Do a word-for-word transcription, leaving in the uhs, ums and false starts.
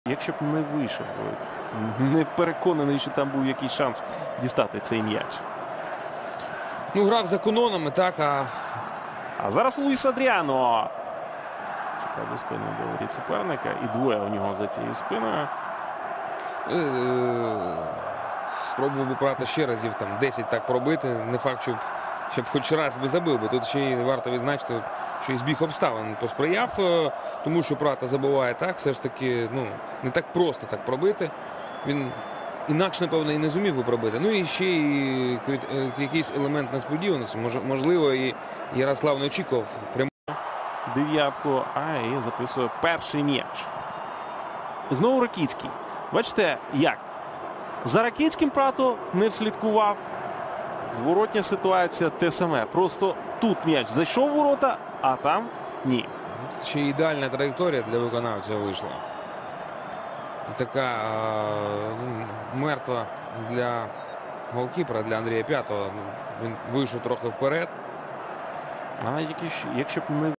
Якщо б не вийшов, не переконаний, що там був якийсь шанс дістати цей м'яч. Ну, грав за канонами, так, а... А зараз Луїс Адріано. Чекав до спини до воріт суперника. І двоє у нього за цією спиною. Е, Спробував би брати ще разів там десять так пробити. Не факт, щоб, щоб хоч раз би забив би. Тут ще й варто відзначити, що і збіг обставин посприяв, тому що Прата забуває так. Все ж таки, ну, не так просто так пробити. Він інакше, напевно, і не зумів би пробити. Ну і ще й якийсь елемент несподіваності. Можливо, і Ярослав не очікував прямо. Дев'ятку, а і записує перший м'яч. Знову Ракицький. Бачите, як? За Ракицьким Прато не вслідкував. Зворотня ситуація те саме. Просто тут м'яч зайшов в ворота, а там ні. Ще ідеальна траєкторія для виконавця вийшла. Така ну, мертва для голкіпера, для Андрія П'ятого. Він вийшов трохи вперед. А якщо б не